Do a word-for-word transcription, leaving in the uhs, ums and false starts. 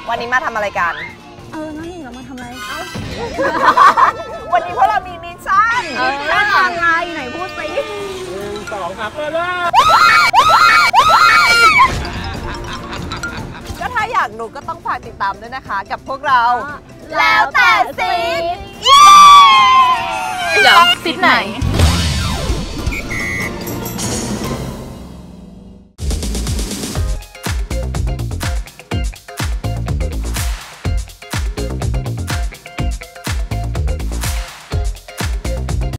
วันนี้มาทำอะไรกันเออนั่นนี่เรามาทำอะไรเอ้าวันนี้พวกเรามีมิชชั่นมิชชั่นอะไรไหนพูดสิหนึ่งสองครับเปิดเลยก็ถ้าอยากดูก็ต้องฝากติดตามด้วยนะคะกับพวกเราแล้วแต่ซีดเดี๋ยวซีดไหน